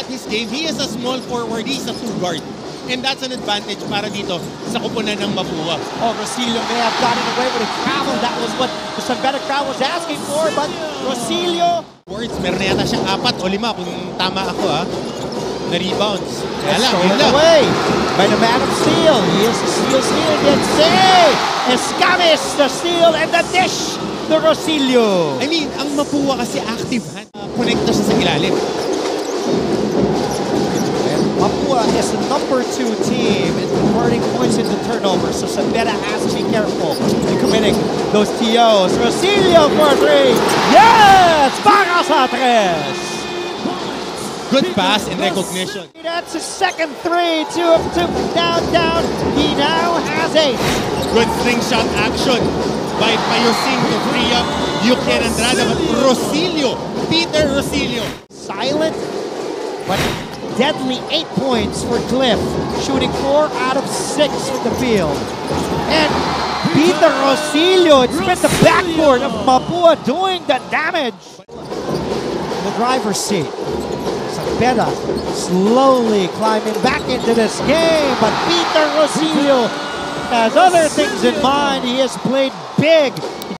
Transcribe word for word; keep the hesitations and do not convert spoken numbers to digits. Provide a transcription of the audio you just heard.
at his game, he is a small forward, he's a two guard. And that's an advantage para dito sa kupunan ng Mapúa. Oh, Rosillo may have gotten away with a travel. That was what the San Beda crowd was asking for, but Rosillo... Words, meron na yata siyang apat o lima kung tama ako ha. Na rebounds. It's stolen away by the man of steel. He is the steel steal against Say! Escamis, the steal and the dish to Rosillo. I mean, ang Mapúa kasi active hand. Uh, connect na siya sa ilalim. Mapúa is the number two team in converting points into turnovers, so San Beda has to be careful in committing those T Os. Rosillo for three. Yes! Para sa tres! Good pass and recognition. That's his second three. Two of two. Down, down. He now has eight. Good slingshot action by Payosing to free up Yuken Andrada. But Rosillo, Peter Rosillo. Silent, but deadly eight points for Cliff, shooting four out of six from the field. And Peter Rosillo, it's been the backboard of Mapúa doing the damage. The driver's seat. San Beda slowly climbing back into this game, but Peter Rosillo has other things in mind. He has played big.